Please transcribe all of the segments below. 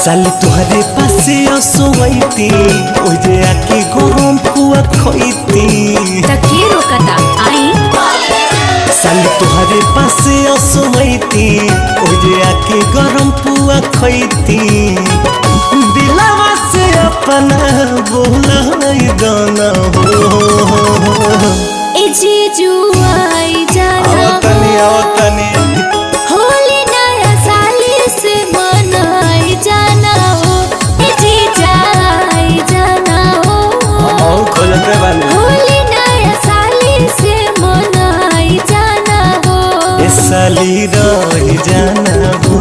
साली तुहरे पासे असोईती ओजे आके गरम पुआ खइती तके रोकता आई साली तुहरे पासे असोईती ओजे आके गरम पुआ खइती दिलवा से अपना बोलाई दाना हो ए जीजू आई जाना आवतनी होली नया साली से मनाई जाना हो ए जीजा आई जाना हो खोजते बानी होली नया साली से मनाई जाना हो ए साली रह जाना हो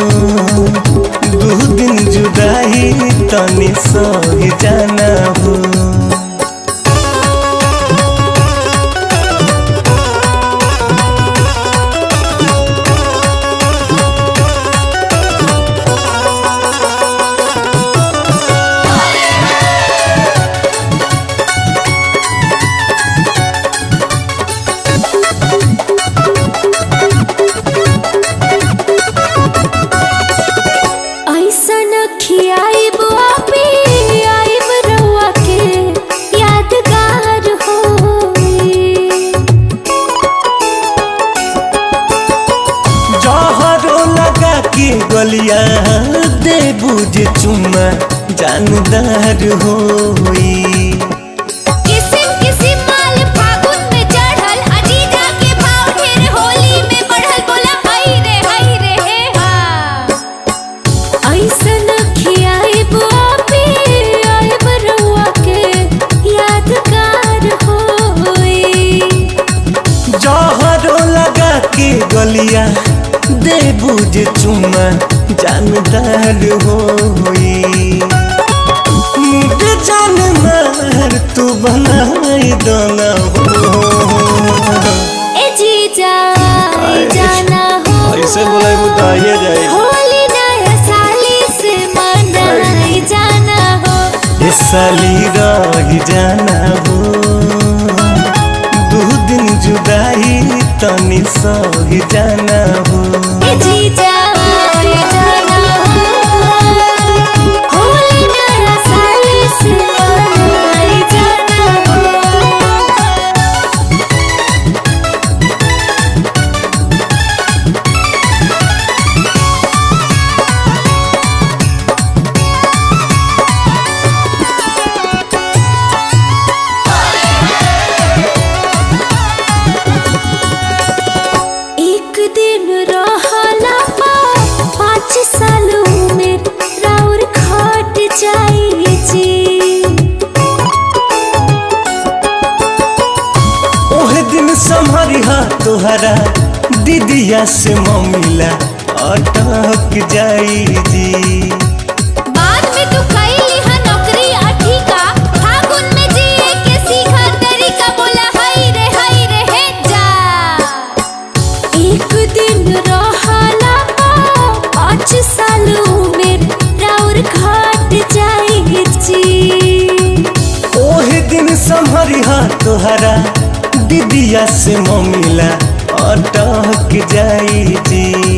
दो दिन जुदाई तनी सह जाना हो गलिया दे बुझे चुम्मा जानदार होई किसिम किसिम माल फागुन में चढ़ल अजीजा के भाव ढेर होली में बढ़ल बोला हाय रे हे हा ऐसन खियाई बुआपी आई बरुआ के यादगार होई जहरो लगा के गलिया दे बुझे चुम्मा जानदार होई मुझे जान मार तू बनाई दाना हो ए जीजा आई जाना हो ऐसे बोला बताइए जाए होली नया साली से मनाई जाना हो ए साली रह जाना हो दो दिन जुदाई तनी सह जाना हो ए जीजा आई जाना हो होली नया साली से मनाई जाना हो एक दिन रहला 5 सालों में राउर खट जाई जी ओहे दिन संभरिहा तोहरा दीदिया से ममिला अटक जाई जी बाद में तू कैली हा नौकरी अठीका फागुन में जिए के सीखा तरीका बोला हाय रे हे जा एक दिन रहला 5 सालों में राउर घाट जाई जी ओहे दिन संभरिहा तोहरा दीदिया से ममिला अटक जाई जी